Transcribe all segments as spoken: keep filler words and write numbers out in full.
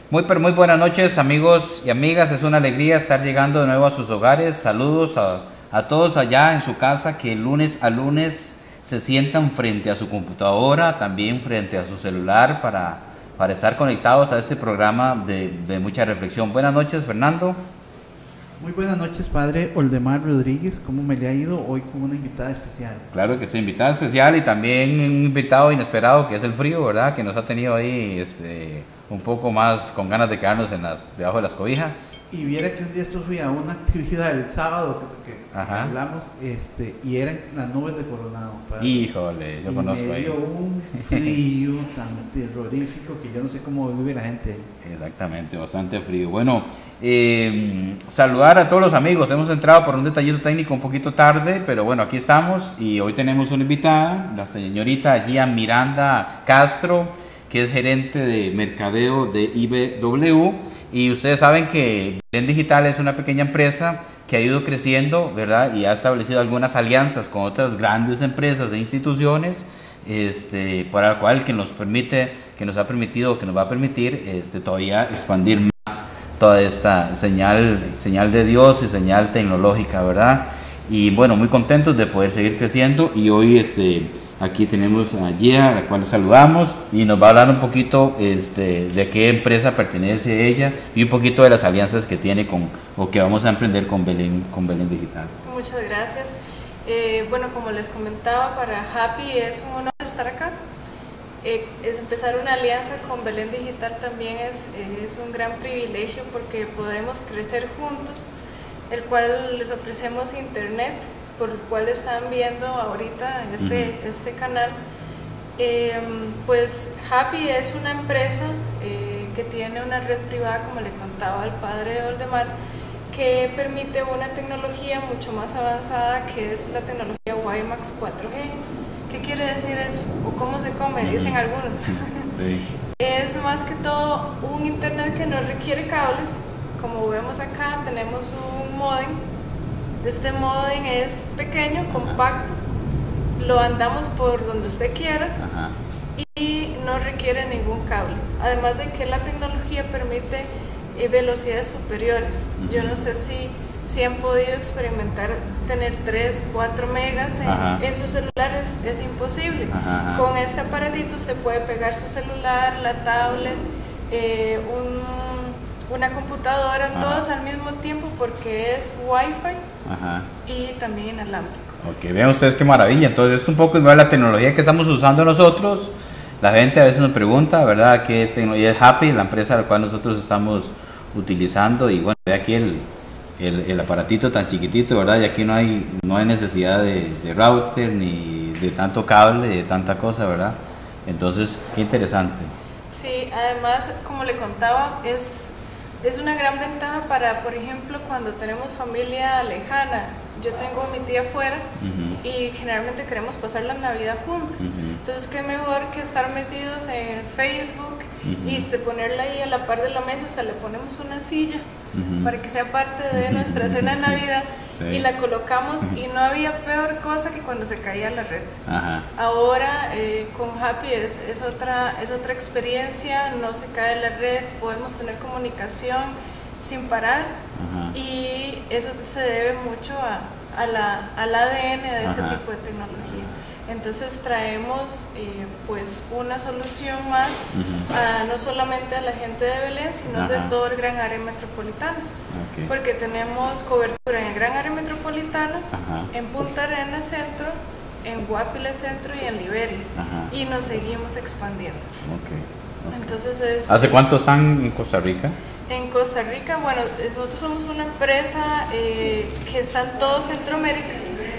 Muy, pero muy buenas noches, amigos y amigas. Es una alegría estar llegando de nuevo a sus hogares. Saludos a, a todos allá en su casa que lunes a lunes se sientan frente a su computadora, también frente a su celular para, para estar conectados a este programa de, de mucha reflexión. Buenas noches, Fernando. Muy buenas noches, padre Oldemar Rodríguez. ¿Cómo me le ha ido hoy con una invitada especial? Claro que sí, invitada especial y también un invitado inesperado que es el frío, ¿verdad? Que nos ha tenido ahí este, un poco más con ganas de quedarnos en las, debajo de las cobijas. Y viera que un día esto fui a una actividad el sábado que, que, que hablamos este, y eran las nubes de Coronado, padre. Híjole, yo y conozco me ahí. dio un frío tan terrorífico que yo no sé cómo vive la gente ahí. Exactamente, bastante frío. Bueno, eh, saludar a todos los amigos. Hemos entrado por un detallito técnico un poquito tarde, pero bueno, aquí estamos y hoy tenemos una invitada, la señorita Gian Miranda Castro, que es gerente de mercadeo de I B W. Y ustedes saben que Belén Digital es una pequeña empresa que ha ido creciendo, ¿verdad? Y ha establecido algunas alianzas con otras grandes empresas e instituciones, este, para la cual que nos permite, que nos ha permitido, que nos va a permitir, este, todavía expandir más toda esta señal, señal de Dios y señal tecnológica, ¿verdad? Y bueno, muy contentos de poder seguir creciendo y hoy, este, aquí tenemos a Gia, a la cual saludamos y nos va a hablar un poquito este, de qué empresa pertenece ella y un poquito de las alianzas que tiene con o que vamos a emprender con Belén, con Belén Digital. Muchas gracias. Eh, bueno, como les comentaba, para Happy es un honor estar acá. Eh, es empezar una alianza con Belén Digital también es, eh, es un gran privilegio porque podremos crecer juntos, el cual les ofrecemos internet, por el cual están viendo ahorita este, uh-huh. este canal. Eh, pues Happy es una empresa eh, que tiene una red privada, como le contaba al padre Oldemar, que permite una tecnología mucho más avanzada, que es la tecnología WiMAX cuatro G. ¿Qué quiere decir eso? ¿O cómo se come? Uh-huh. Dicen algunos. Sí. Es más que todo un internet que no requiere cables. Como vemos acá, tenemos un módem. Este modem es pequeño, compacto, lo andamos por donde usted quiera. Ajá. Y no requiere ningún cable. Además de que la tecnología permite eh, velocidades superiores. Uh-huh. Yo no sé si, si han podido experimentar tener tres, cuatro megas en, en sus celulares, es imposible. Ajá. Con este aparatito usted puede pegar su celular, la tablet, eh, un una computadora, ajá, todos al mismo tiempo porque es Wi-Fi, ajá, y también inalámbrico. Ok, vean ustedes qué maravilla. Entonces esto un poco igual a la tecnología que estamos usando nosotros. La gente a veces nos pregunta, ¿verdad?, qué tecnología es Happy, la empresa a la cual nosotros estamos utilizando. Y bueno, ve aquí el, el, el aparatito tan chiquitito, ¿verdad? Y aquí no hay, no hay necesidad de, de router ni de tanto cable, de tanta cosa, ¿verdad? Entonces, qué interesante. Sí, además, como le contaba, es... Es una gran ventaja para, por ejemplo, cuando tenemos familia lejana. Yo tengo a mi tía afuera, uh-huh, y generalmente queremos pasar la Navidad juntos. Uh-huh. Entonces, qué mejor que estar metidos en Facebook, uh-huh, y de ponerla ahí a la par de la mesa, hasta le ponemos una silla, uh-huh, para que sea parte de nuestra cena de Navidad. Sí. Y la colocamos, uh-huh, y no había peor cosa que cuando se caía la red. Uh-huh. Ahora eh, con Happy es, es, otra, es otra experiencia, no se cae la red, podemos tener comunicación sin parar, uh-huh, y eso se debe mucho a, a la, al A D N de, uh-huh, ese tipo de tecnología. Entonces traemos eh, pues una solución más, uh-huh, a, no solamente a la gente de Belén, sino, uh-huh, de todo el gran área metropolitana. Okay. Porque tenemos cobertura en el gran área metropolitana, uh-huh, en Punta Arenas Centro, en Guapile Centro y en Liberia. Uh-huh. Y nos seguimos expandiendo. Okay. Okay. Entonces es, ¿Hace es, cuánto están en Costa Rica? En Costa Rica, bueno, nosotros somos una empresa eh, que está en todo Centroamérica.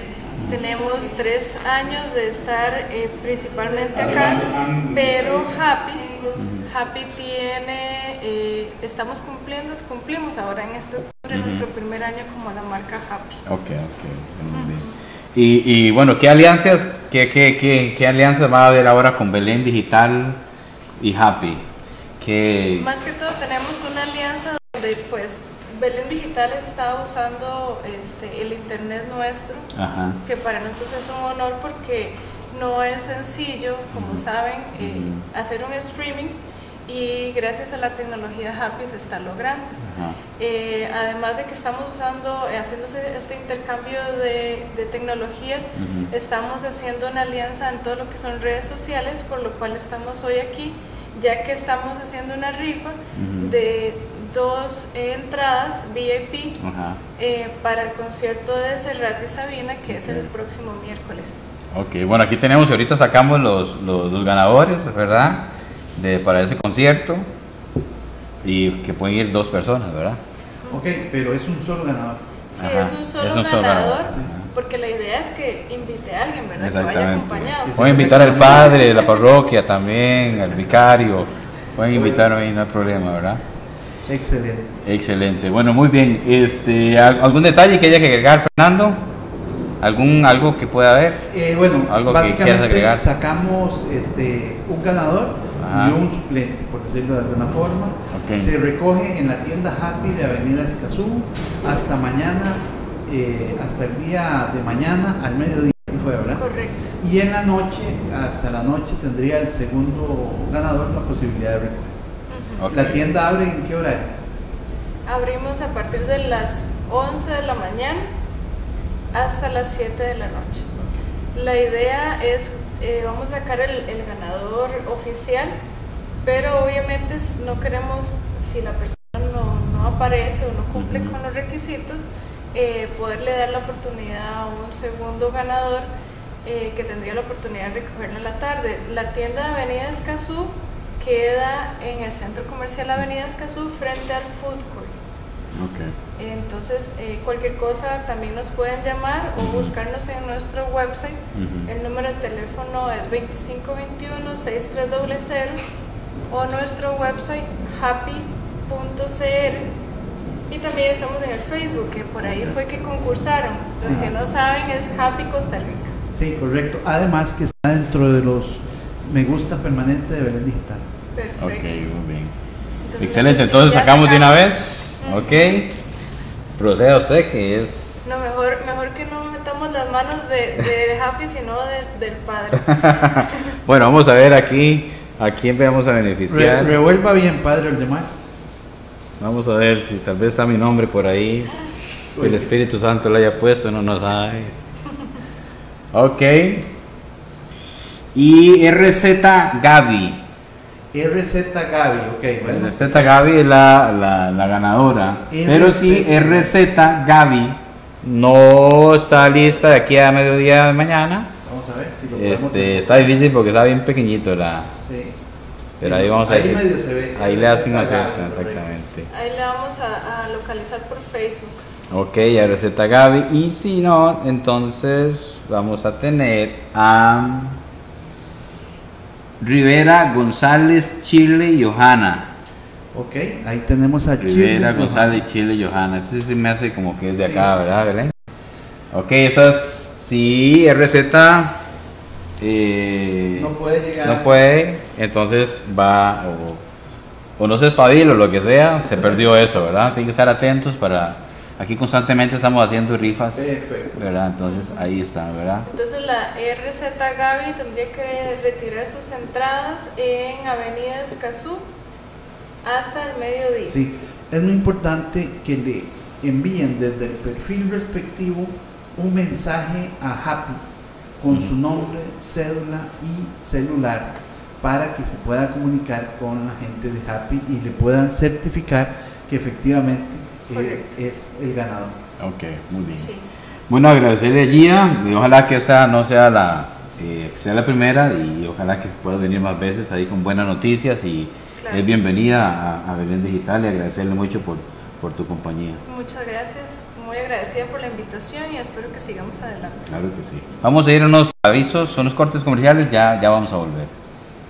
Tenemos tres años de estar eh, principalmente acá, pero Happy, Happy tiene, eh, estamos cumpliendo, cumplimos ahora en este octubre, uh-huh, nuestro primer año como la marca Happy. Ok, ok, muy bien. Y, y bueno, ¿qué alianzas, qué, qué, qué, qué alianzas va a haber ahora con Belén Digital y Happy? ¿Qué... Más que todo tenemos una alianza donde pues Belén Digital está usando este, el internet nuestro, ajá, que para nosotros es un honor porque no es sencillo, como, uh-huh, saben, eh, uh-huh, hacer un streaming y gracias a la tecnología Happy se está logrando. Eh, además de que estamos usando, haciéndose este intercambio de, de tecnologías, uh-huh. estamos haciendo una alianza en todo lo que son redes sociales, por lo cual estamos hoy aquí, ya que estamos haciendo una rifa uh-huh. de dos eh, entradas V I P uh-huh. eh, para el concierto de Serrat y Sabina, que okay. es el próximo miércoles. Ok, bueno, aquí tenemos y ahorita sacamos los, los, los ganadores, ¿verdad? De, para ese concierto, y que pueden ir dos personas, ¿verdad? Ok, pero es un solo ganador. Sí, Ajá. es un solo es un ganador, ganador sí. porque la idea es que invite a alguien, ¿verdad? Que vaya acompañado. Pueden invitar al padre de la parroquia también, al vicario, pueden invitar ahí, no hay problema, ¿verdad? Excelente. Excelente, bueno, muy bien. Este, ¿algún detalle que haya que agregar, Fernando? ¿Algún algo que pueda haber? Eh, bueno, ¿Algo básicamente que sacamos este, un ganador Ajá. y un suplente, por decirlo de alguna forma. Okay. Se recoge en la tienda Happy de Avenida Escazú hasta mañana, eh, hasta el día de mañana al mediodía, ¿sí fue, verdad? Correcto. Y en la noche, hasta la noche, tendría el segundo ganador la posibilidad de recoger. Uh-huh. Okay. ¿La tienda abre en qué horario? Abrimos a partir de las once de la mañana hasta las siete de la noche. La idea es, eh, vamos a sacar el, el ganador oficial, pero obviamente no queremos, si la persona no, no aparece o no cumple uh-huh. con los requisitos, eh, poderle dar la oportunidad a un segundo ganador eh, que tendría la oportunidad de recogerlo en la tarde. La tienda de Avenida Escazú queda en el centro comercial Avenida Escazú frente al food court. Okay. Entonces, eh, cualquier cosa también nos pueden llamar o buscarnos en nuestro website. Uh-huh. El número de teléfono es veinticinco veintiuno, sesenta y tres cero cero o nuestro website happy punto c r. Y también estamos en el Facebook, que por ahí fue que concursaron. Los sí. que no saben es Happy Costa Rica. Sí, correcto. Además que está dentro de los me gusta permanente de Belén Digital. Perfecto. Ok, muy bien. Entonces, excelente, entonces sacamos, sacamos de una vez. Ok, proceda usted, que es... No, mejor, mejor que no metamos las manos de, de Happy, sino de, del padre. Bueno, vamos a ver aquí a quién vamos a beneficiar. Re, revuelva bien, padre, el demás. Vamos a ver si tal vez está mi nombre por ahí, que el Espíritu Santo lo haya puesto, no nos sabe. Ok. Y R Z Gaby. R Z Gaby, ok, bueno. R Z Gaby es la, la, la ganadora. R Z. Pero si R Z Gaby no está lista de aquí a mediodía de mañana. Vamos a ver si lo podemos este, está difícil porque está bien pequeñito la. Sí. Pero sí, ahí vamos a ahí decir. Medio se ve, ahí le hacen hacer exactamente. Ahí le vamos a, a localizar por Facebook. Ok, R Z Gaby. Y si no, entonces vamos a tener a Rivera González Chile y Johanna. Ok, ahí tenemos a Rivera Chile, González Chile y Johanna. Este sí me hace como que es de acá, sí. ¿Verdad, Belén? Ok, esas sí, R Z eh, no puede llegar. No puede, entonces va o, o no se espabila o lo que sea, se perdió eso, ¿verdad? Tienen que estar atentos para... Aquí constantemente estamos haciendo rifas, perfecto, ¿verdad? Entonces ahí está, ¿verdad? Entonces la R Z Gaby tendría que retirar sus entradas en Avenida Escazú hasta el mediodía. Sí, es muy importante que le envíen desde el perfil respectivo un mensaje a Happy con uh-huh. su nombre, cédula y celular para que se pueda comunicar con la gente de Happy y le puedan certificar que efectivamente Eh, es el ganador. Ok, muy bien. Sí. Bueno, agradecerle a Gia y ojalá que esta no sea la, eh, sea la primera y ojalá que pueda venir más veces ahí con buenas noticias y claro. Es bienvenida a, a Belén Digital y agradecerle mucho por, por tu compañía. Muchas gracias, muy agradecida por la invitación y espero que sigamos adelante. Claro que sí. Vamos a ir a unos avisos, unos cortes comerciales, ya, ya vamos a volver.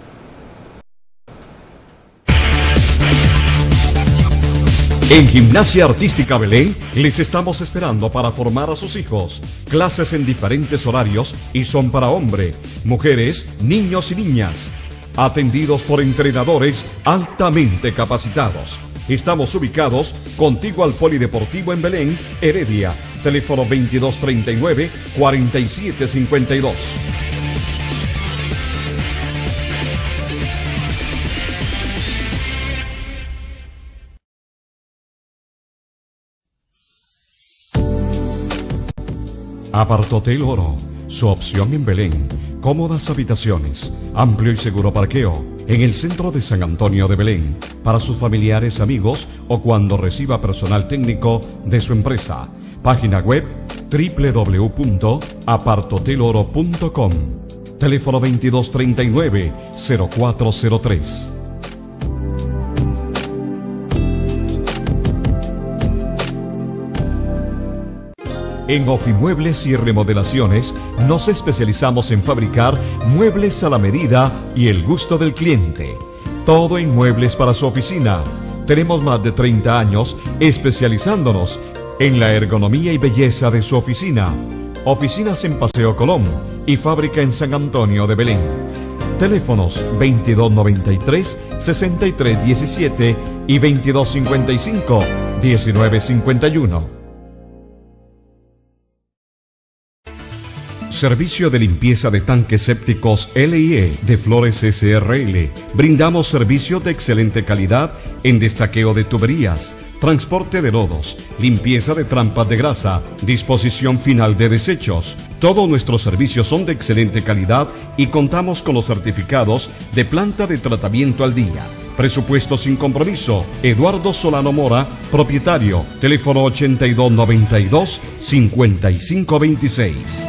En Gimnasia Artística Belén les estamos esperando para formar a sus hijos. Clases en diferentes horarios y son para hombre, mujeres, niños y niñas. Atendidos por entrenadores altamente capacitados. Estamos ubicados contigo al Polideportivo en Belén, Heredia. Teléfono veintidós treinta y nueve, cuarenta y siete cincuenta y dos. Apartotel Oro, su opción en Belén. Cómodas habitaciones, amplio y seguro parqueo, en el centro de San Antonio de Belén, para sus familiares, amigos o cuando reciba personal técnico de su empresa. Página web doble u doble u doble u punto apartoteloro punto com. Teléfono veintidós treinta y nueve, cero cuatro cero tres. En Ofimuebles y Remodelaciones nos especializamos en fabricar muebles a la medida y el gusto del cliente. Todo en muebles para su oficina. Tenemos más de treinta años especializándonos en la ergonomía y belleza de su oficina. Oficinas en Paseo Colón y fábrica en San Antonio de Belén. Teléfonos veintidós noventa y tres, sesenta y tres diecisiete y veintidós cincuenta y cinco, diecinueve cincuenta y uno. Servicio de limpieza de tanques sépticos L I E de Flores S R L. Brindamos servicios de excelente calidad en destaqueo de tuberías, transporte de lodos, limpieza de trampas de grasa, disposición final de desechos. Todos nuestros servicios son de excelente calidad y contamos con los certificados de planta de tratamiento al día. Presupuesto sin compromiso. Eduardo Solano Mora, propietario. Teléfono ochenta y dos noventa y dos, cincuenta y cinco veintiséis.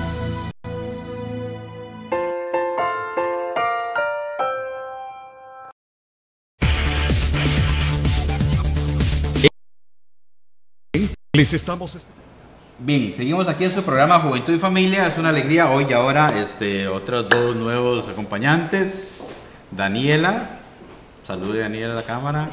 Les estamos... Bien, seguimos aquí en su programa Juventud y Familia. Es una alegría hoy y ahora este, otros dos nuevos acompañantes. Daniela, salude Daniela a la cámara.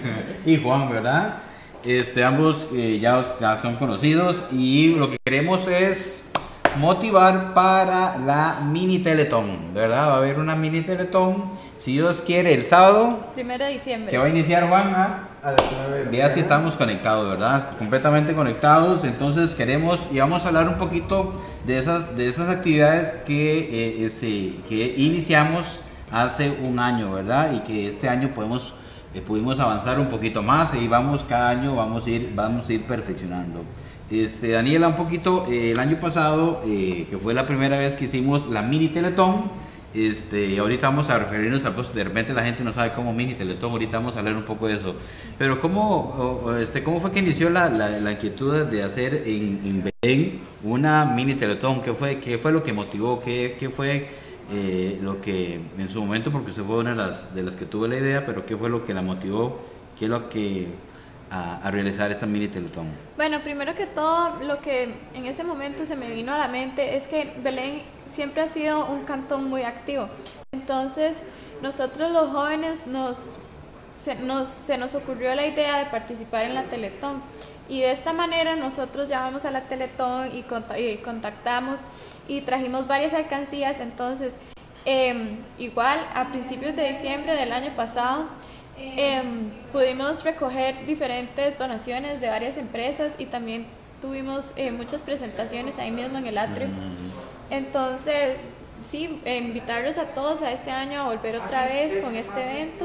Y Juan, ¿verdad? Este, ambos eh, ya, ya son conocidos y lo que queremos es motivar para la mini teletón, ¿verdad? Va a haber una mini teletón, si Dios quiere, el sábado. Primero de diciembre. Que va a iniciar Juan a... A las nueve. Ya sí estamos conectados, ¿verdad? Completamente conectados. Entonces queremos y vamos a hablar un poquito de esas, de esas actividades que, eh, este, que iniciamos hace un año, ¿verdad? Y que este año podemos, eh, pudimos avanzar un poquito más y vamos cada año vamos a ir, vamos a ir perfeccionando. Este, Daniela, un poquito, eh, el año pasado, eh, que fue la primera vez que hicimos la mini teletón. Este, ahorita vamos a referirnos a, pues, de repente la gente no sabe cómo mini teletón, ahorita vamos a hablar un poco de eso, pero cómo, este, cómo fue que inició la, la, la inquietud de hacer en, en Belén una mini teletón, qué fue, qué fue lo que motivó, qué, qué fue eh, lo que en su momento, porque usted fue una de las, de las que tuvo la idea, pero qué fue lo que la motivó, qué es lo que a, a realizar esta mini teletón. Bueno, primero que todo, lo que en ese momento se me vino a la mente es que Belén siempre ha sido un cantón muy activo. Entonces, nosotros los jóvenes nos se, nos se nos ocurrió la idea de participar en la teletón. Y de esta manera nosotros llamamos a la teletón y, cont y contactamos y trajimos varias alcancías. Entonces, eh, igual a principios de diciembre del año pasado, Eh, pudimos recoger diferentes donaciones de varias empresas y también tuvimos eh, muchas presentaciones ahí mismo en el atrio. Entonces, sí, eh, invitarlos a todos a este año a volver otra vez con este evento.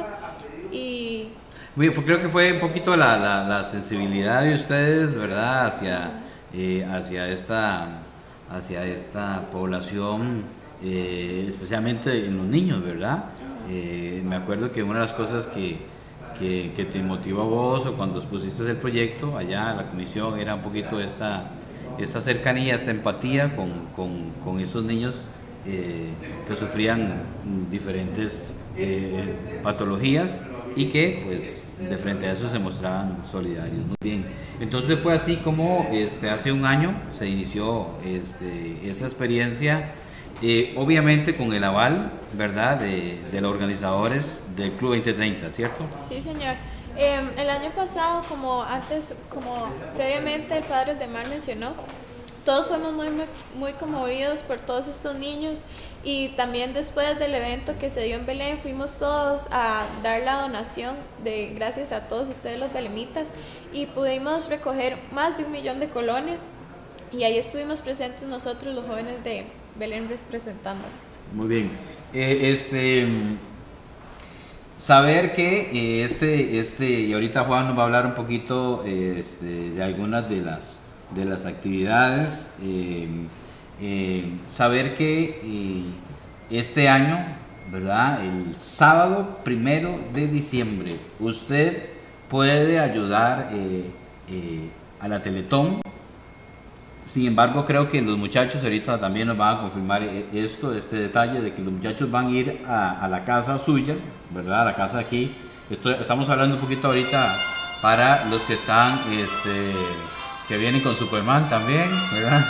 Y creo que fue un poquito la, la, la sensibilidad de ustedes, ¿verdad? Hacia, eh, hacia, esta, hacia esta población, eh, especialmente en los niños, ¿verdad? Eh, me acuerdo que una de las cosas que, que, que te motivó a vos o cuando pusiste el proyecto allá en la comisión era un poquito esta, esta cercanía, esta empatía con, con, con esos niños eh, que sufrían diferentes eh, patologías y que pues de frente a eso se mostraban solidarios. Muy bien, entonces fue así como este, hace un año se inició este, esa experiencia. Eh, obviamente con el aval, ¿verdad?, de, de los organizadores del Club veinte treinta, ¿cierto? Sí, señor. Eh, el año pasado, como antes, como previamente el padre Aldemar mencionó, todos fuimos muy, muy, muy conmovidos por todos estos niños y también después del evento que se dio en Belén fuimos todos a dar la donación de gracias a todos ustedes los belemitas y pudimos recoger más de un millón de colones y ahí estuvimos presentes nosotros los jóvenes de Belén representándonos. Muy bien. Eh, este, saber que eh, este, este, y ahorita Juan nos va a hablar un poquito eh, este, de algunas de las de las actividades. Eh, eh, saber que eh, este año, ¿verdad? El sábado primero de diciembre, usted puede ayudar eh, eh, a la Teletón. Sin embargo, creo que los muchachos ahorita también nos van a confirmar esto, este detalle de que los muchachos van a ir a, a la casa suya, ¿verdad? A la casa aquí. Estoy, estamos hablando un poquito ahorita para los que están, este, que vienen con Superman también, ¿verdad?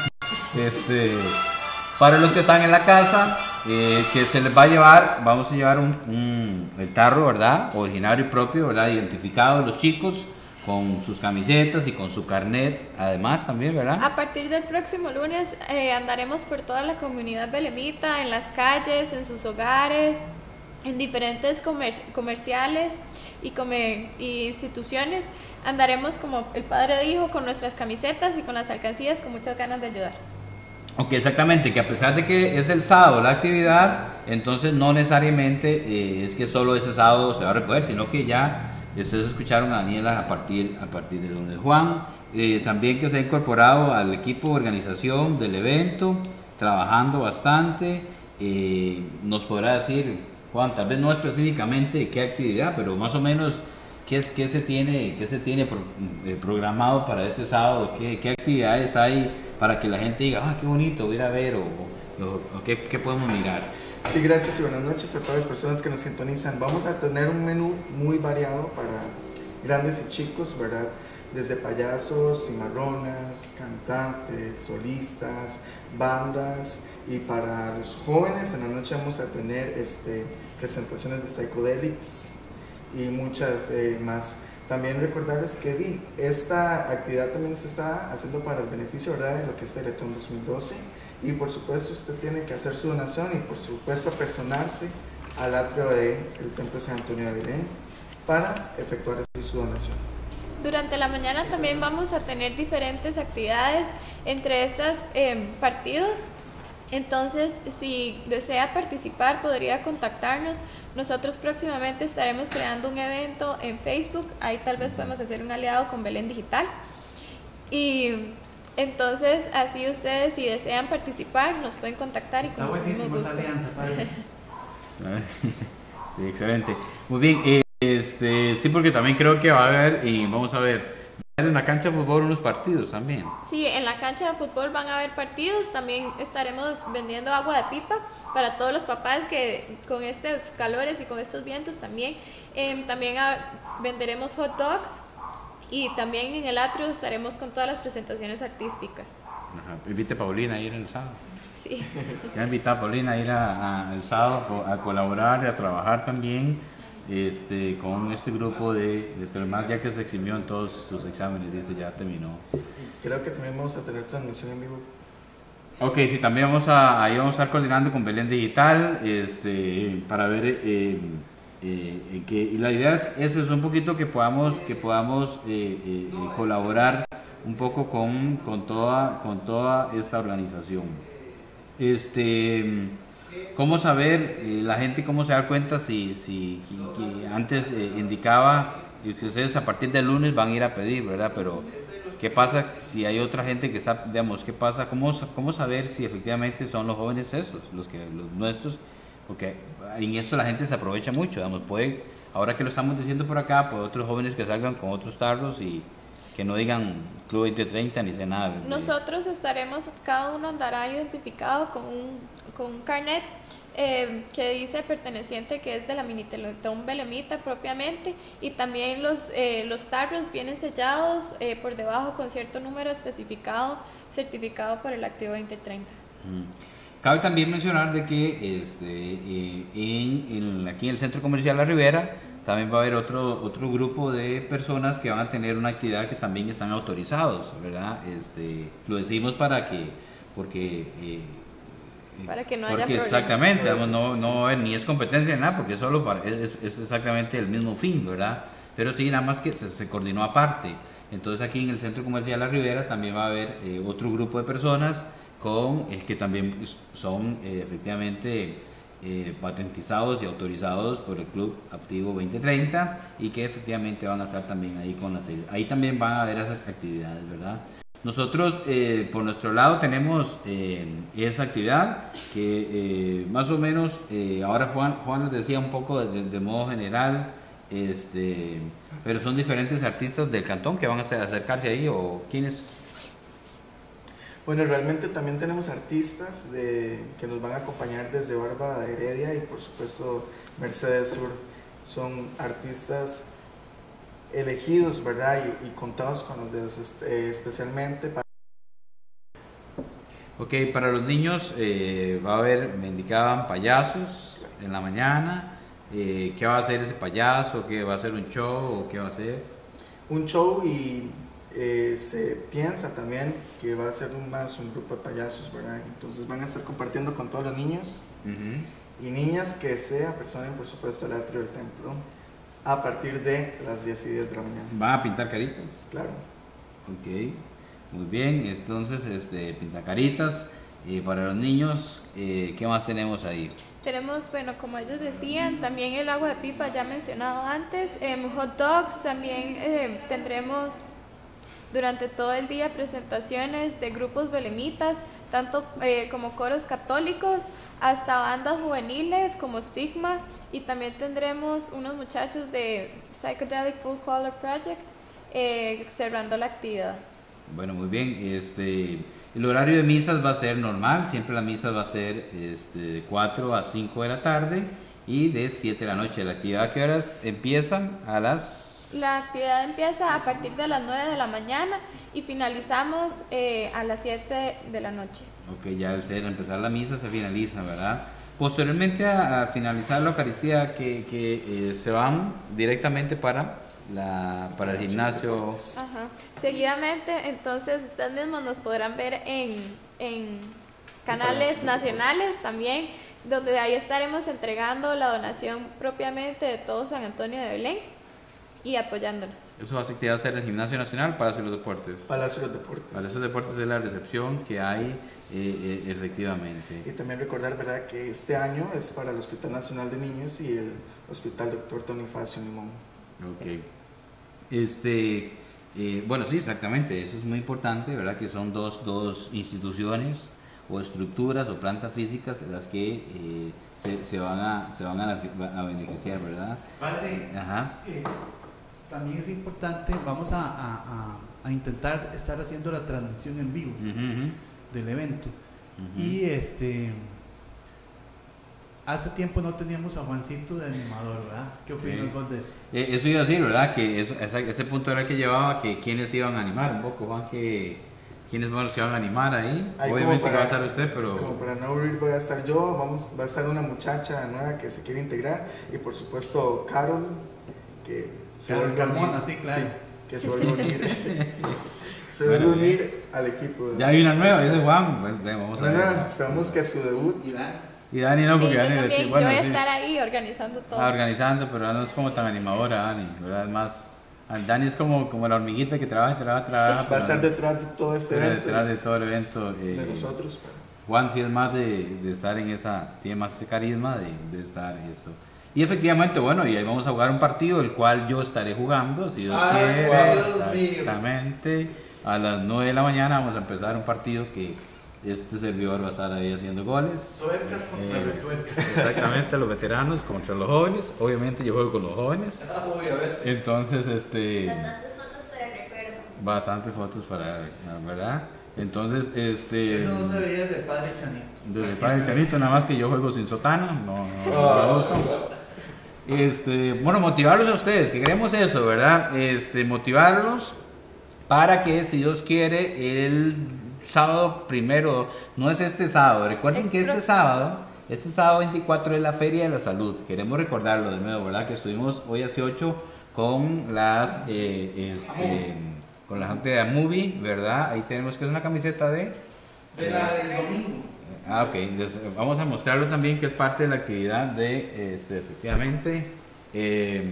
Este, para los que están en la casa, eh, que se les va a llevar, vamos a llevar un, un, el tarro, ¿verdad? Originario y propio, ¿verdad? Identificado los chicos, con sus camisetas y con su carnet, además también, ¿verdad? A partir del próximo lunes eh, andaremos por toda la comunidad belemita, en las calles, en sus hogares, en diferentes comer comerciales y, comer y instituciones. Andaremos, como el padre dijo, con nuestras camisetas y con las alcancías, con muchas ganas de ayudar. Ok, exactamente, que a pesar de que es el sábado la actividad, entonces no necesariamente eh, es que solo ese sábado se va a recoger, sino que ya ustedes escucharon a Daniela a partir, a partir del lunes. Juan, eh, también que se ha incorporado al equipo de organización del evento, trabajando bastante, eh, nos podrá decir, Juan, tal vez no específicamente qué actividad, pero más o menos qué, es, qué se tiene, qué se tiene pro, eh, programado para este sábado, qué, qué actividades hay para que la gente diga, ah, qué bonito, voy a ir a ver, o, o, o qué, qué podemos mirar. Sí, gracias y buenas noches a todas las personas que nos sintonizan. Vamos a tener un menú muy variado para grandes y chicos, ¿verdad? Desde payasos, cimarronas, cantantes, solistas, bandas, y para los jóvenes en la noche vamos a tener este, presentaciones de Psychedelics y muchas eh, más. También recordarles que di, esta actividad también se está haciendo para el beneficio, ¿verdad?, de lo que es Teletón dos mil doce. Y por supuesto usted tiene que hacer su donación y por supuesto apersonarse al atrio del Templo de San Antonio de Belén para efectuar así su donación. Durante la mañana también vamos a tener diferentes actividades, entre estas eh, partidos. Entonces, si desea participar, podría contactarnos. Nosotros próximamente estaremos creando un evento en Facebook, ahí tal vez podemos hacer un aliado con Belén Digital. Y entonces, así ustedes, si desean participar, nos pueden contactar. Está y con buenísima esa alianza, padre. Sí, excelente. Muy bien, eh, este, sí, porque también creo que va a haber, y vamos a ver, va a haber en la cancha de fútbol unos partidos también. Sí, en la cancha de fútbol van a haber partidos, también estaremos vendiendo agua de pipa para todos los papás que con estos calores y con estos vientos también. Eh, también a, venderemos hot dogs. Y también en el atrio estaremos con todas las presentaciones artísticas. Ajá. Invite a Paulina a ir el sábado. Sí. Ya invité a Paulina a ir a, a, el sábado a colaborar y a trabajar también este, con este grupo de, de Telmás, ya que se eximió en todos sus exámenes, dice, ya terminó. Creo que también vamos a tener transmisión en vivo. Ok, sí, también vamos a, ahí vamos a estar coordinando con Belén Digital este, para ver... Eh, Eh, que y la idea es, es, es un poquito que podamos que podamos eh, eh, colaborar un poco con, con toda con toda esta organización. Este, cómo saber eh, la gente cómo se da cuenta si si que, que antes eh, indicaba que ustedes a partir del lunes van a ir a pedir, ¿verdad? Pero qué pasa si hay otra gente que está, digamos, qué pasa, cómo cómo saber si efectivamente son los jóvenes esos, los que los nuestros. Porque en eso la gente se aprovecha mucho, digamos, puede, ahora que lo estamos diciendo por acá, pues otros jóvenes que salgan con otros tarros y que no digan Club veinte treinta ni sé nada. Nosotros estaremos, cada uno andará identificado con un, con un carnet eh, que dice perteneciente, que es de la mini Teletón Belemita propiamente, y también los, eh, los tarros vienen sellados eh, por debajo con cierto número especificado, certificado por el Activo veinte treinta. Mm. Cabe también mencionar de que este, eh, en, en, aquí en el Centro Comercial La Ribera también va a haber otro, otro grupo de personas que van a tener una actividad que también están autorizados, ¿verdad? Este, lo decimos para que, porque... Eh, para que no porque haya problema. Exactamente, digamos, no, no ni es competencia ni nada, porque solo para, es, es exactamente el mismo fin, ¿verdad? Pero sí, nada más que se, se coordinó aparte. Entonces aquí en el Centro Comercial La Ribera también va a haber eh, otro grupo de personas con eh, que también son eh, efectivamente eh, patentizados y autorizados por el Club Activo veinte treinta y que efectivamente van a estar también ahí con las ahí también van a haber esas actividades, ¿verdad? Nosotros, eh, por nuestro lado, tenemos eh, esa actividad que eh, más o menos, eh, ahora Juan, Juan les decía un poco de, de modo general, este, pero son diferentes artistas del cantón que van a acercarse ahí, o quiénes. Bueno, realmente también tenemos artistas de, que nos van a acompañar desde Barba de Heredia y por supuesto Mercedes Sur. Son artistas elegidos, ¿verdad? Y, y contados con los dedos, este, especialmente para... Ok, para los niños eh, va a haber, me indicaban, payasos en la mañana. Eh, ¿Qué va a hacer ese payaso? ¿Qué va a hacer un show? ¿O qué va a hacer? Un show y eh, se piensa también que va a ser un, más un grupo de payasos, ¿verdad? Entonces van a estar compartiendo con todos los niños uh-huh. y niñas que se apersonen, por supuesto, al atrio del templo a partir de las diez y diez de la mañana. ¿Van a pintar caritas? Claro. Ok, muy bien. Entonces, este, pintar caritas. Y para los niños, eh, ¿qué más tenemos ahí? Tenemos, bueno, como ellos decían, también el agua de pipa ya mencionado antes, eh, hot dogs, también eh, tendremos durante todo el día presentaciones de grupos belemitas, tanto eh, como coros católicos, hasta bandas juveniles como Stigma, y también tendremos unos muchachos de Psychedelic Full Color Project eh, cerrando la actividad. Bueno, muy bien. Este, el horario de misas va a ser normal, siempre la misa va a ser este, de cuatro a cinco de la tarde y de siete de la noche. ¿La actividad a qué horas empiezan? A las... La actividad empieza a partir de las nueve de la mañana y finalizamos eh, a las siete de la noche. Ok, ya al ser empezar la misa se finaliza, ¿verdad? Posteriormente a, a finalizar la Eucaristía, que, que eh, se van directamente para... La, para el gimnasio. Ajá. Seguidamente, entonces ustedes mismos nos podrán ver en, en canales nacionales también, donde ahí estaremos entregando la donación propiamente de todo San Antonio de Belén y apoyándonos. Eso va a ser el Gimnasio Nacional, Palacio de los Deportes. Palacio de los Deportes. Palacio de los Deportes es la recepción que hay eh, eh, efectivamente. Y también recordar, ¿verdad?, que este año es para el Hospital Nacional de Niños y el Hospital Doctor Bonifacio Limón. Ok. Este, eh, bueno, sí, exactamente, eso es muy importante, ¿verdad? Que son dos, dos instituciones o estructuras o plantas físicas las que eh, se, se van, a, se van a, a beneficiar, ¿verdad? Padre, Ajá. Eh, también es importante, vamos a, a, a, a intentar estar haciendo la transmisión en vivo uh-huh, uh-huh. del evento. Uh-huh. Y este... Hace tiempo no teníamos a Juancito de animador, ¿verdad? ¿Qué opinas sí. vos de eso? Eh, eso iba a decir, ¿verdad? Que eso, ese, ese punto era el que llevaba que quiénes iban a animar un poco, Juan, que quiénes van los que van a animar ahí. ahí Obviamente para, va a estar usted, pero... Como para no aburrir voy a estar yo, vamos, va a estar una muchacha nueva que se quiere integrar y por supuesto Carol, que se Carol vuelve a unir, sí, claro. sí, que se vuelve a unir, se vuelve a unir al equipo. Ya hay una nueva, dice Juan, bueno, vamos a ver. Nueva, esperamos que a su debut. Y Dani. Y Dani no, porque sí, Dani... Yo, también, bueno, yo voy a sí. estar ahí organizando todo. Ah, organizando, pero no es como tan animadora, Dani, ¿verdad? Es más... Dani es como, como la hormiguita que trabaja, trabaja, trabaja. Va a estar detrás de todo este evento. Detrás de todo el evento. Eh, de nosotros. Pero... Juan sí es más de, de estar en esa... Tiene más ese carisma de, de estar eso. Y efectivamente, bueno, y ahí vamos a jugar un partido, el cual yo estaré jugando, si Dios Ay, quiere. Exactamente. A las nueve de la mañana vamos a empezar un partido que... Este servidor va a estar ahí haciendo goles. Tuercas contra eh, retuercas. Exactamente, los veteranos contra los jóvenes. Obviamente yo juego con los jóvenes. Ah, obviamente. Entonces, este... Bastantes fotos para el recuerdo. Bastantes fotos para... ¿verdad? Entonces, este... Eso no se veía desde el padre Chanito. Desde el padre Chanito, nada más que yo juego sin sotana. No, no, no lo uso. Este, bueno, motivarlos a ustedes, que queremos eso, ¿verdad? Este, motivarlos para que, si Dios quiere, el... sábado primero, no es este sábado, recuerden que este sábado, este sábado veinticuatro es la Feria de la Salud, queremos recordarlo de nuevo, ¿verdad? Que estuvimos hoy hace ocho con las, eh, este, con la gente de Amovie, ¿verdad? Ahí tenemos que es una camiseta de... De la del domingo. Ah, ok, entonces vamos a mostrarlo también que es parte de la actividad de, este, efectivamente, eh,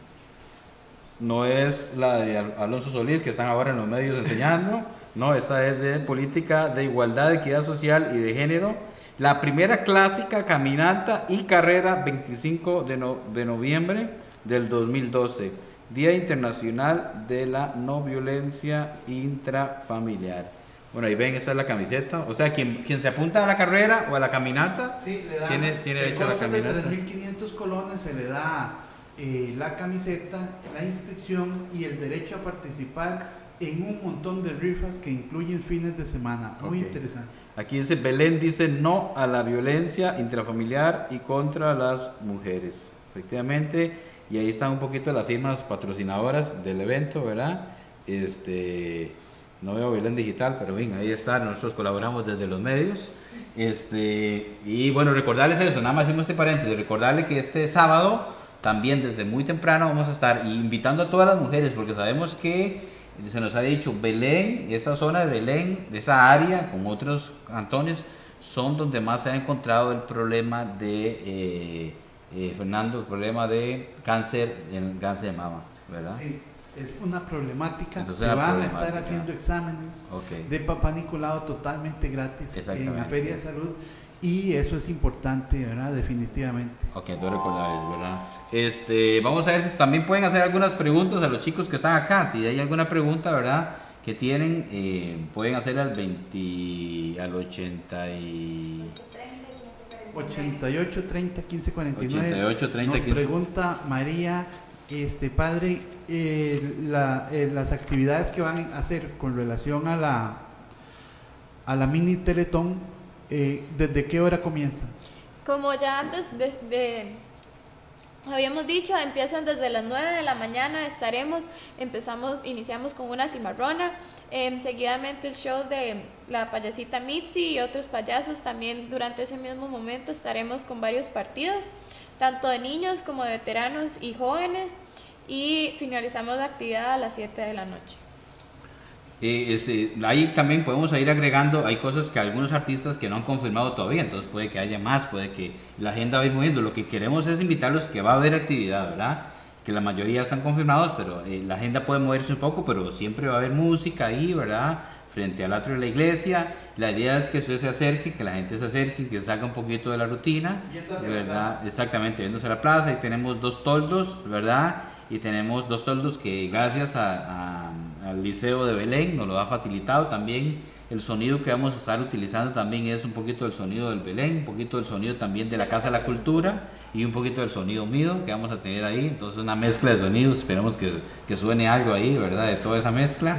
no es la de Alonso Solís que están ahora en los medios enseñando. No, esta es de política de igualdad, equidad social y de género. La primera clásica caminata y carrera veinticinco de, no, de noviembre del dos mil doce. Día Internacional de la No Violencia Intrafamiliar. Bueno, ahí ven, esa es la camiseta. O sea, quien, quien se apunta a la carrera o a la caminata, Sí, le dan tiene, tiene el derecho a la costo de caminata. tres mil quinientos colones, se le da eh, la camiseta, la inscripción y el derecho a participar en un montón de rifas que incluyen fines de semana. Muy Ok. interesante. Aquí dice, Belén dice no a la violencia intrafamiliar y contra las mujeres. Efectivamente, y ahí están un poquito las firmas patrocinadoras del evento, ¿verdad? Este, no veo Belén Digital, pero bien, ahí está, nosotros colaboramos desde los medios. Este, y bueno, recordarles eso, nada más hacemos este paréntesis, recordarles que este sábado, también desde muy temprano, vamos a estar invitando a todas las mujeres, porque sabemos que se nos ha dicho Belén, esa zona de Belén, esa área, con otros cantones, son donde más se ha encontrado el problema de, eh, eh, Fernando, el problema de cáncer, el cáncer de mama, ¿verdad? Sí, es una problemática. Entonces, se una van a estar problemática. haciendo exámenes Ok. de Papá Nicolau totalmente gratis en Exactamente. la Feria de Salud y eso es importante, ¿verdad? Definitivamente. Ok, entonces recordarles, ¿verdad? Este, vamos a ver si también pueden hacer algunas preguntas a los chicos que están acá. Si hay alguna pregunta, ¿verdad? Que tienen, eh, pueden hacer al veinte, al ochenta y... ochenta y ocho, treinta, quince, cuarenta y nueve. ochenta y ocho, treinta, Nos quince. pregunta María, este padre, eh, la, eh, las actividades que van a hacer con relación a la a la mini Teletón, eh, ¿desde qué hora comienzan? Como ya antes de, de- habíamos dicho, empiezan desde las nueve de la mañana, estaremos, empezamos, iniciamos con una cimarrona, eh, seguidamente el show de la payasita Mitzi y otros payasos, también durante ese mismo momento estaremos con varios partidos, tanto de niños como de veteranos y jóvenes, y finalizamos la actividad a las siete de la noche. Eh, este, ahí también podemos ir agregando, hay cosas que algunos artistas que no han confirmado todavía, entonces puede que haya más, puede que la agenda vaya moviendo. Lo que queremos es invitarlos que va a haber actividad, ¿verdad? Que la mayoría están confirmados, pero eh, la agenda puede moverse un poco, pero siempre va a haber música ahí, ¿verdad? Frente al atrio de la iglesia. La idea es que usted se acerque, que la gente se acerque, que salga un poquito de la rutina, Yendo hacia la ¿verdad? Exactamente, viéndose a la plaza. Ahí tenemos dos toldos, ¿verdad? Y tenemos dos toldos que gracias a, a- al Liceo de Belén nos lo ha facilitado. También el sonido que vamos a estar utilizando también es un poquito del sonido del Belén, un poquito del sonido también de la Casa de la Cultura y un poquito del sonido mío que vamos a tener ahí. Entonces una mezcla de sonidos, esperamos que, que suene algo ahí, ¿verdad? De toda esa mezcla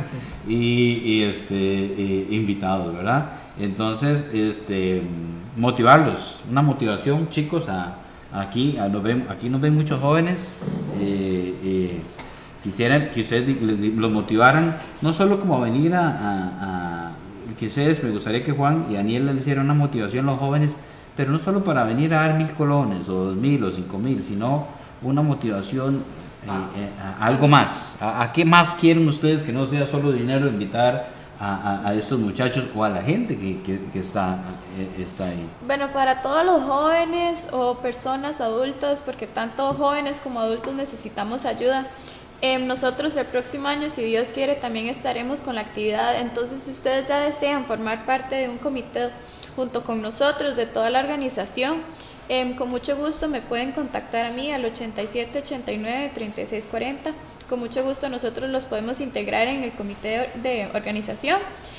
y, y, este, eh, invitados, ¿verdad? Entonces, este, motivarlos, una motivación, chicos, a aquí, a nos ven, aquí nos ven muchos jóvenes. eh, eh, Quisiera que ustedes di- les di- los motivaran, no solo como a venir a, a- a- que ustedes, me gustaría que Juan y Daniel les hicieran una motivación a los jóvenes, pero no solo para venir a dar mil colones, o dos mil, o cinco mil, sino una motivación eh, eh, a algo más. ¿A, a qué más quieren ustedes que no sea solo dinero invitar a, a- a estos muchachos o a la gente que, que- que está, eh, está ahí? Bueno, para todos los jóvenes o personas adultas, porque tanto jóvenes como adultos necesitamos ayuda, eh, nosotros el próximo año, si Dios quiere, también estaremos con la actividad. Entonces, si ustedes ya desean formar parte de un comité junto con nosotros, de toda la organización, eh, con mucho gusto me pueden contactar a mí al ochenta y siete, ochenta y nueve, treinta y seis cuarenta. Con mucho gusto nosotros los podemos integrar en el comité de organización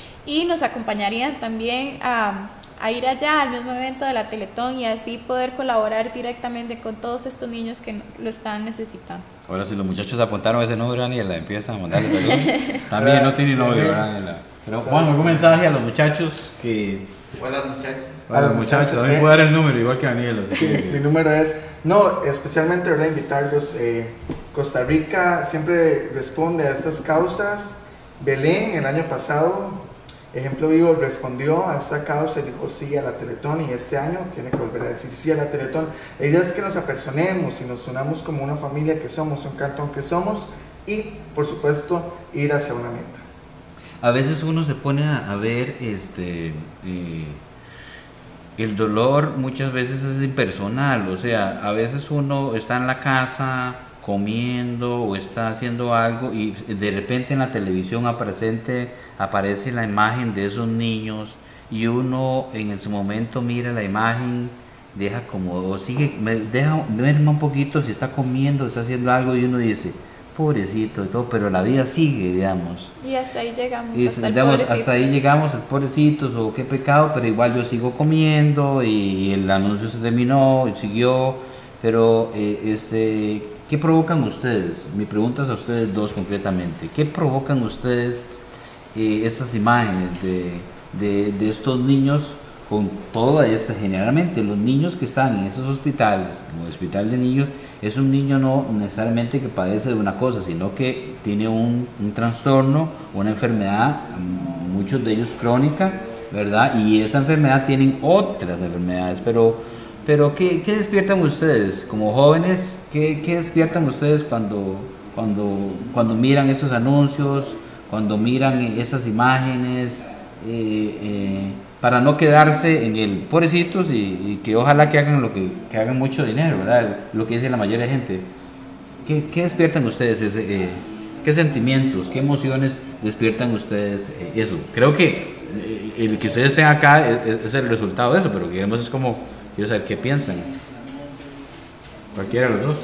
y nos acompañarían también a, a ir allá al mismo evento de la Teletón y así poder colaborar directamente con todos estos niños que lo están necesitando. Ahora, si los muchachos apuntaron ese número, Daniela, empiezan a mandarle saludos. También no tiene novio, ¿verdad, Daniela? Pero Juan, algún mensaje a los muchachos que... Buenas muchachos. A los los muchachos, muchachos, también eh. puedo dar el número, igual que Daniela. así Sí, que- mi número es, no, especialmente, ¿verdad? Invitarlos. eh, Costa Rica siempre responde a estas causas. Belén el año pasado, ejemplo vivo, respondió a esta causa y dijo sí a la Teletón, y este año tiene que volver a decir sí a la Teletón. La idea es que nos apersonemos y nos unamos como una familia que somos, un cantón que somos, y por supuesto ir hacia una meta. A veces uno se pone a, a ver este eh, el dolor, muchas veces es impersonal, o sea, a veces uno está en la casa comiendo o está haciendo algo y de repente en la televisión aparece, aparece la imagen de esos niños y uno en su momento mira la imagen, deja como, o sigue, me deja verme un poquito si está comiendo, está haciendo algo y uno dice, pobrecito y todo, pero la vida sigue, digamos. Y hasta ahí llegamos. Y, hasta, el digamos, pobrecito. hasta ahí llegamos, pobrecitos, o qué pecado, pero igual yo sigo comiendo y el anuncio se terminó y siguió, pero eh, este, ¿qué provocan ustedes? Mi pregunta es a ustedes dos concretamente. ¿Qué provocan ustedes eh, estas imágenes de, de, de estos niños con toda esta? Generalmente los niños que están en esos hospitales, como el hospital de niños, es un niño no necesariamente que padece de una cosa, sino que tiene un, un trastorno, una enfermedad, muchos de ellos crónica, ¿verdad? Y esa enfermedad tienen otras enfermedades, pero, pero ¿qué, qué despiertan ustedes como jóvenes? ¿Qué, qué despiertan ustedes cuando, cuando, cuando miran esos anuncios, cuando miran esas imágenes? Eh, eh, para no quedarse en el pobrecitos y, y que ojalá que hagan lo que, que hagan mucho dinero, ¿verdad? Lo que dice la mayoría de gente. ¿Qué, qué despiertan ustedes? Ese, eh, ¿Qué sentimientos, qué emociones despiertan ustedes eh, eso? Creo que eh, el que ustedes estén acá es, es el resultado de eso, pero queremos es como, quiero saber qué piensan. Cualquiera de los dos.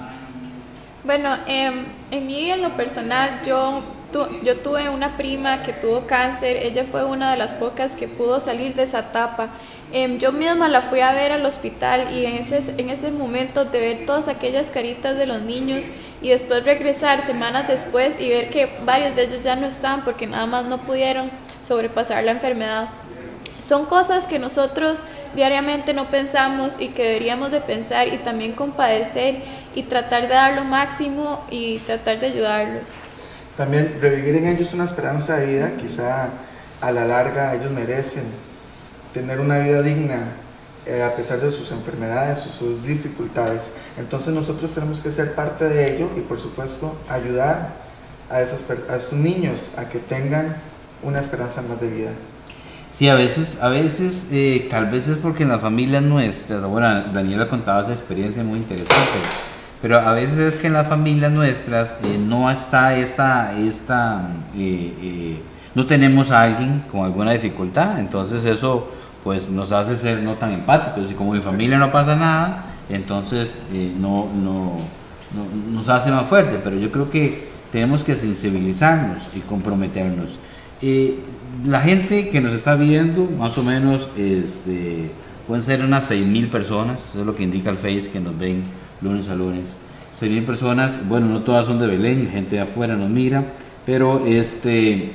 Bueno, eh, en mí en lo personal, yo, tu, yo tuve una prima que tuvo cáncer, ella fue una de las pocas que pudo salir de esa etapa. Eh, yo misma la fui a ver al hospital y en ese, en ese momento de ver todas aquellas caritas de los niños y después regresar semanas después y ver que varios de ellos ya no están porque nada más no pudieron sobrepasar la enfermedad. Son cosas que nosotros diariamente no pensamos y que deberíamos de pensar y también compadecer y tratar de dar lo máximo y tratar de ayudarlos. También revivir en ellos una esperanza de vida, quizá a la larga ellos merecen tener una vida digna eh, a pesar de sus enfermedades o sus dificultades. Entonces nosotros tenemos que ser parte de ello y por supuesto ayudar a, esas, a estos niños a que tengan una esperanza más de vida. Sí, a veces, a veces eh, tal vez es porque en las familias nuestras, bueno, Daniela contaba esa experiencia muy interesante, pero a veces es que en las familias nuestras eh, no está esta, esta eh, eh, no tenemos a alguien con alguna dificultad, entonces eso pues nos hace ser no tan empáticos, y como mi familia no pasa nada, entonces eh, no, no, no nos hace más fuerte, pero yo creo que tenemos que sensibilizarnos y comprometernos. Eh, la gente que nos está viendo, más o menos, este, pueden ser unas seis mil personas, eso es lo que indica el Face, que nos ven lunes a lunes. seis mil personas, bueno, no todas son de Belén, gente de afuera nos mira, pero este,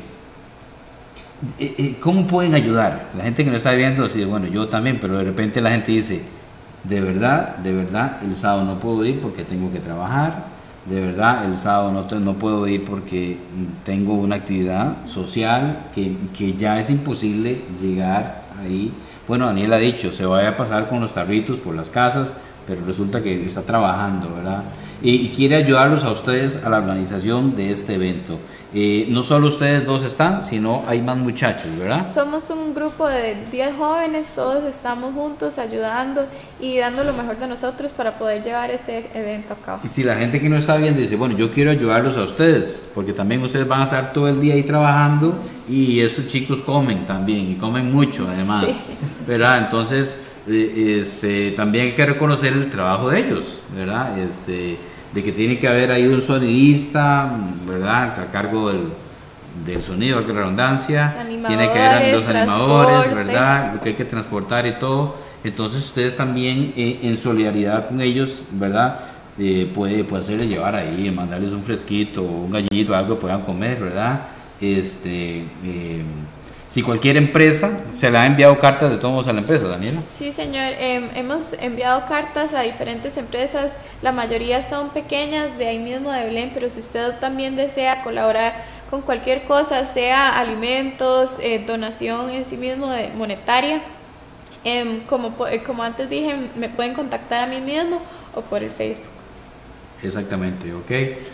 ¿cómo pueden ayudar? La gente que nos está viendo dice, bueno, yo también, pero de repente la gente dice, de verdad, de verdad, el sábado no puedo ir porque tengo que trabajar. De verdad, el sábado no, te, no puedo ir porque tengo una actividad social que, que ya es imposible llegar ahí. Bueno, Daniel ha dicho, se vaya a pasar con los tarritos por las casas, pero resulta que está trabajando, ¿verdad? Y, y quiere ayudarlos a ustedes a la organización de este evento. Eh, no solo ustedes dos están, sino hay más muchachos, ¿verdad? Somos un grupo de diez jóvenes, todos estamos juntos ayudando y dando lo mejor de nosotros para poder llevar este evento a cabo. Y si la gente que no está viendo dice, bueno, yo quiero ayudarlos a ustedes, porque también ustedes van a estar todo el día ahí trabajando y estos chicos comen también, y comen mucho además, sí. ¿Verdad? Entonces, eh, este, también hay que reconocer el trabajo de ellos, ¿verdad? Este... de que tiene que haber ahí un sonidista, ¿verdad?, a cargo del, del sonido, de la redundancia, tiene que haber los animadores, ¿verdad?, lo que hay que transportar y todo. Entonces ustedes también eh, en solidaridad con ellos, ¿verdad?, eh, puede, puede hacerles llevar ahí, mandarles un fresquito, un gallito, algo que puedan comer, ¿verdad? Este... Eh, Si cualquier empresa, se le ha enviado cartas de todos modos a la empresa, Daniela. Sí, señor, eh, hemos enviado cartas a diferentes empresas, la mayoría son pequeñas de ahí mismo de Belén, pero si usted también desea colaborar con cualquier cosa, sea alimentos, eh, donación en sí mismo de monetaria, eh, como, como antes dije, me pueden contactar a mí mismo o por el Facebook. Exactamente, ok.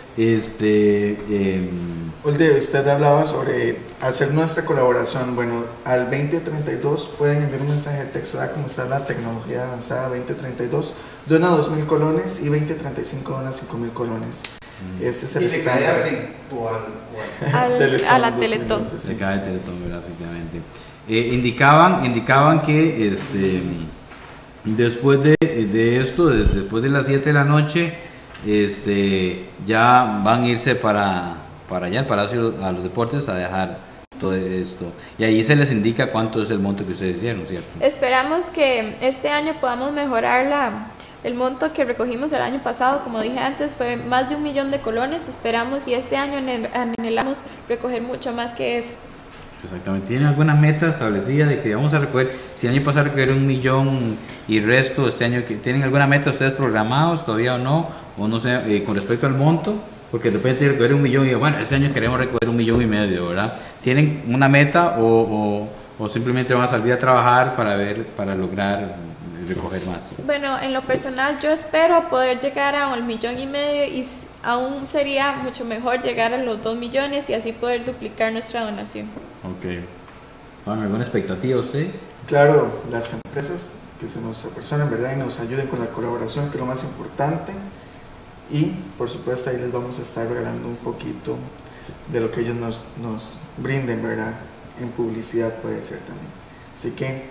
Este, eh, Olde, usted hablaba sobre hacer nuestra colaboración. Bueno, al veinte treinta y dos pueden enviar un mensaje de texto, ¿verdad? Como está la tecnología avanzada, veinte treinta y dos dona dos mil colones y veinte treinta y cinco dona cinco mil colones. Mm. Este es el estándar. O al, o al, al Teletón, a la Teletón. Se cae el Teletón, ¿verdad? Efectivamente. Eh, indicaban, indicaban que este, después de, de esto, de, después de las siete de la noche, este, ya van a irse para, para allá, al Palacio a los Deportes, a dejar todo esto. Y ahí se les indica cuánto es el monto que ustedes hicieron, ¿cierto? Esperamos que este año podamos mejorar la, el monto que recogimos el año pasado. Como dije antes, fue más de un millón de colones. Esperamos y este año anhelamos recoger mucho más que eso. Exactamente. ¿Tienen alguna meta establecida de que vamos a recoger? Si el año pasado recogieron un millón y resto, este año, ¿tienen alguna meta ustedes programados todavía o no? O no sé, eh, con respecto al monto, porque de repente recoger un millón y bueno, este año queremos recoger un millón y medio, ¿verdad? ¿Tienen una meta o, o, o simplemente van a salir a trabajar para ver, para lograr recoger más? Bueno, en lo personal yo espero poder llegar a un millón y medio y aún sería mucho mejor llegar a los dos millones y así poder duplicar nuestra donación. Ok. Bueno, ¿alguna expectativa usted? Claro, las empresas que se nos apersonen, ¿verdad? Y nos ayuden con la colaboración, que es lo más importante. Y, por supuesto, ahí les vamos a estar regalando un poquito de lo que ellos nos, nos brinden, ¿verdad? En publicidad puede ser también. Así que,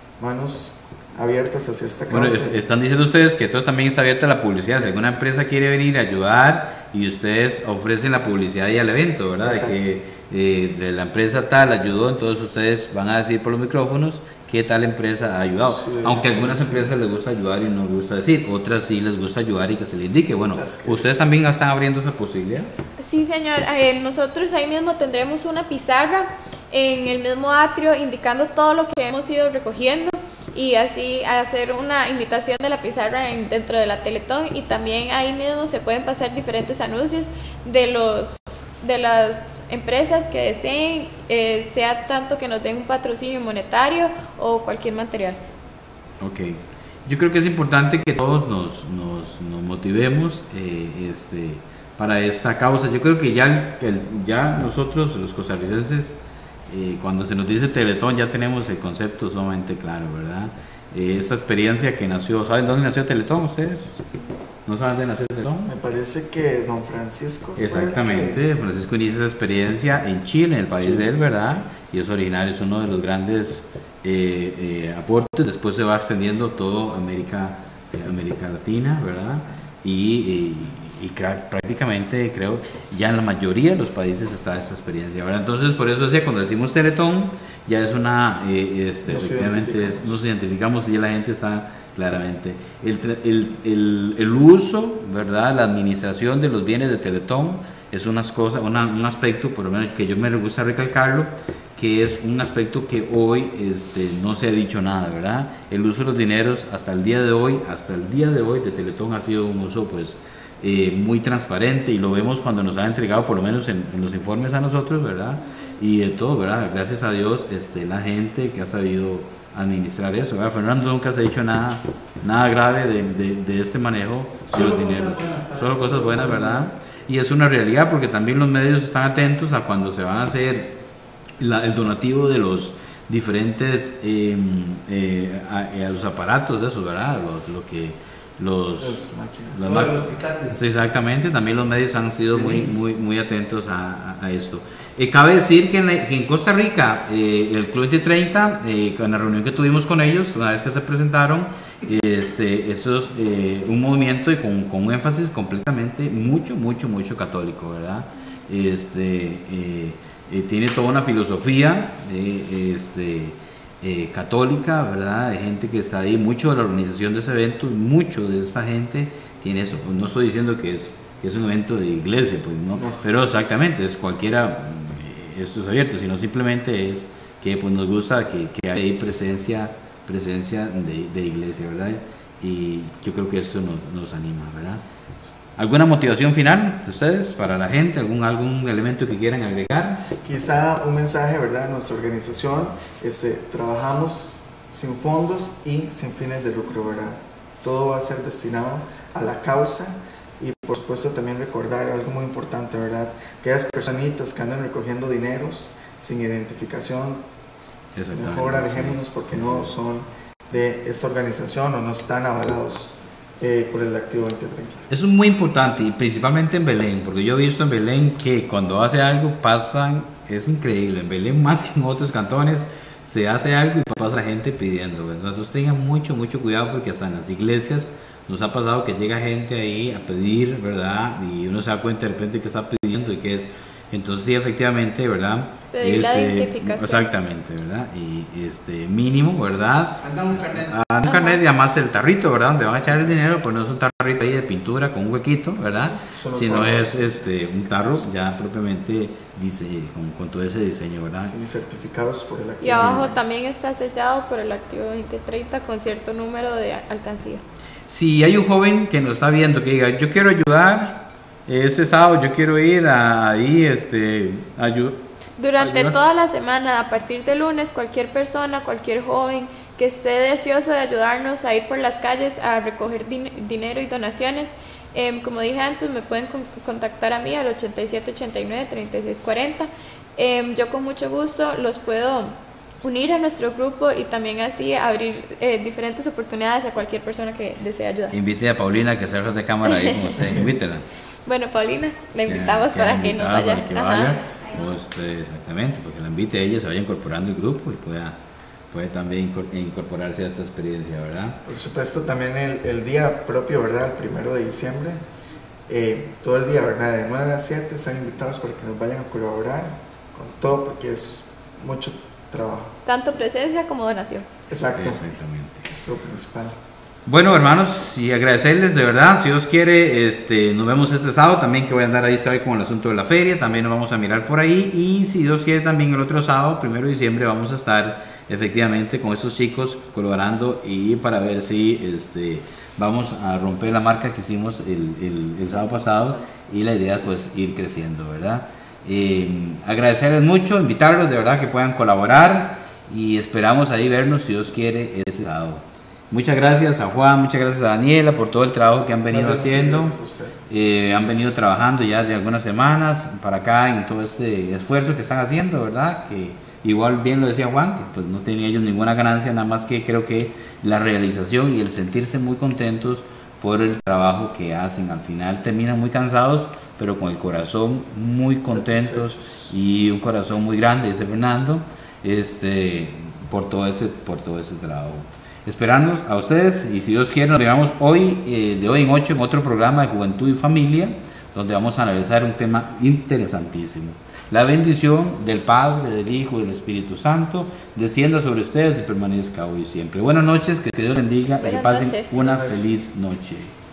manos abiertas hacia esta causa. Bueno, es, están diciendo ustedes que todo también está abierta a la publicidad. Si alguna empresa quiere venir a ayudar y ustedes ofrecen la publicidad y al evento, ¿verdad? Exacto. De que eh, de la empresa tal ayudó, entonces ustedes van a decir por los micrófonos qué tal empresa ha ayudado. Sí, aunque a algunas sí. empresas les gusta ayudar y no les gusta decir, otras sí les gusta ayudar y que se les indique. Bueno, ¿ustedes también están abriendo esa posibilidad? Sí, señor. Eh, nosotros ahí mismo tendremos una pizarra en el mismo atrio indicando todo lo que hemos ido recogiendo y así hacer una invitación de la pizarra en, dentro de la Teletón, y también ahí mismo se pueden pasar diferentes anuncios de los de las empresas que deseen, eh, sea tanto que nos den un patrocinio monetario o cualquier material. Ok, yo creo que es importante que todos nos, nos, nos motivemos eh, este, para esta causa. Yo creo que ya, el, ya nosotros los costarricenses, Eh, cuando se nos dice Teletón ya tenemos el concepto sumamente claro, ¿verdad? Eh, esta experiencia que nació, ¿saben dónde nació Teletón ustedes? ¿No saben dónde nació Teletón? Me parece que don Francisco. Exactamente, que... Francisco inicia esa experiencia en Chile, en el país Chile, de él, ¿verdad? Sí. Y es originario, es uno de los grandes eh, eh, aportes. Después se va extendiendo todo América, eh, América Latina, ¿verdad? Y, y, y prácticamente creo ya en la mayoría de los países está esta experiencia, ¿verdad? Entonces por eso decía, cuando decimos Teletón ya es una eh, este, nos, efectivamente identificamos. Es, nos identificamos y ya la gente está claramente el, el, el, el uso, ¿verdad? La administración de los bienes de Teletón es unas cosas, una, un aspecto por lo menos que yo me gusta recalcarlo, que es un aspecto que hoy este, no se ha dicho nada, ¿verdad? El uso de los dineros hasta el día de hoy, hasta el día de hoy de Teletón ha sido un uso pues Eh, muy transparente, y lo vemos cuando nos ha entregado, por lo menos en, en los informes a nosotros, ¿verdad? Y de todo, ¿verdad? Gracias a Dios, este, la gente que ha sabido administrar eso, ¿verdad? Fernando nunca se ha dicho nada, nada grave de, de, de este manejo de los dineros, solo cosas buenas, ¿verdad? Y es una realidad porque también los medios están atentos a cuando se van a hacer la, el donativo de los diferentes eh, eh, a, a los aparatos de esos, ¿verdad? Los, lo que los, los máquinas. Las máquinas. Sí, exactamente, también los medios han sido muy muy muy atentos a, a, a esto. Eh, cabe decir que en, la, que en Costa Rica eh, el Club veinte treinta, eh, en la reunión que tuvimos con ellos, una vez que se presentaron, este, eso es eh, un movimiento y con, con un énfasis completamente mucho, mucho, mucho católico, ¿verdad? Este, eh, eh, tiene toda una filosofía eh, este, Eh, católica, ¿verdad? De gente que está ahí, mucho de la organización de ese evento, mucho de esta gente tiene eso. Pues no estoy diciendo que es, que es un evento de iglesia, pues no, no. Pero exactamente, es cualquiera, eh, esto es abierto, sino simplemente es que pues nos gusta que, que hay presencia, presencia de, de iglesia, ¿verdad? Y yo creo que esto nos, nos anima, ¿verdad? ¿Alguna motivación final de ustedes para la gente? ¿Algún, algún elemento que quieran agregar? Quizá un mensaje, ¿verdad? Nuestra organización, este, trabajamos sin fondos y sin fines de lucro, ¿verdad? Todo va a ser destinado a la causa, y por supuesto también recordar algo muy importante, ¿verdad? Que aquellas personitas que andan recogiendo dineros sin identificación, mejor alejémonos porque no son de esta organización o no están avalados Eh, por el activo veinte treinta. Eso es muy importante, y principalmente en Belén, porque yo he visto en Belén que cuando hace algo pasan, es increíble, en Belén más que en otros cantones se hace algo y pasa la gente pidiendo. Entonces tengan mucho, mucho cuidado, porque hasta en las iglesias nos ha pasado que llega gente ahí a pedir, ¿verdad? Y uno se da cuenta de repente que está pidiendo y que es. Entonces sí, efectivamente, ¿verdad? Pedir la Este, identificación. exactamente, ¿verdad? Y este mínimo, ¿verdad? Anda un carnet. Ah, un carnet y además el tarrito, ¿verdad? Donde van a echar el dinero, pues no es un tarrito ahí de pintura con un huequito, ¿verdad? Solo Sino son- es este un tarro ya propiamente dice, con, con todo ese diseño, ¿verdad? Sí, certificados por el Y activo. abajo también está sellado por el activo veinte treinta con cierto número de alcancía. Si hay un joven que nos está viendo que diga, yo quiero ayudar ese sábado, yo quiero ir a- ahí, este, ayudar. Durante Ayudar. toda la semana, a partir de lunes, cualquier persona, cualquier joven que esté deseoso de ayudarnos a ir por las calles a recoger din- dinero y donaciones, em, como dije antes, me pueden con- contactar a mí al ochenta y siete ochenta y nueve treinta y seis cuarenta. Em, yo con mucho gusto los puedo unir a nuestro grupo y también así abrir eh, diferentes oportunidades a cualquier persona que desee ayudar. Invite a Paulina que se de cámara ahí con usted, invítela. Bueno, Paulina, la invitamos Que- para que que nos invitada vaya. para que Ajá. vaya. Usted, exactamente, porque la invite a ella, se vaya incorporando al grupo y pueda, puede también incor- incorporarse a esta experiencia, ¿verdad? Por supuesto, también el, el día propio, ¿verdad? El primero de diciembre, eh, todo el día, ¿verdad? De nueve a siete están invitados para que nos vayan a colaborar con todo, porque es mucho trabajo. Tanto presencia como donación. Exacto. Exactamente. Es lo principal. Bueno, hermanos, y agradecerles de verdad, si Dios quiere, este, nos vemos este sábado también, que voy a andar ahí hoy con el asunto de la feria, también nos vamos a mirar por ahí, y si Dios quiere también el otro sábado, primero de diciembre, vamos a estar efectivamente con estos chicos colaborando y para ver si este, vamos a romper la marca que hicimos el, el, el sábado pasado, y la idea pues ir creciendo, ¿verdad? Eh, agradecerles mucho, invitarlos de verdad que puedan colaborar, y esperamos ahí vernos, si Dios quiere, este sábado. Muchas gracias a Juan, muchas gracias a Daniela por todo el trabajo que han venido Muchas haciendo. gracias a usted. Eh, han venido trabajando ya de algunas semanas para acá en todo este esfuerzo que están haciendo, ¿verdad? Que igual bien lo decía Juan, que pues no tenía ellos ninguna ganancia, nada más que creo que la realización y el sentirse muy contentos por el trabajo que hacen. Al final terminan muy cansados, pero con el corazón muy contentos y un corazón muy grande, dice Fernando, este, por todo ese, por todo ese trabajo. Esperarnos a ustedes, y si Dios quiere nos veamos hoy, eh, de hoy en ocho, en otro programa de Juventud y Familia, donde vamos a analizar un tema interesantísimo. La bendición del Padre, del Hijo y del Espíritu Santo descienda sobre ustedes y permanezca hoy y siempre. Buenas noches, que Dios bendiga y que Buenas pasen noches. una Buenas noches. feliz noche.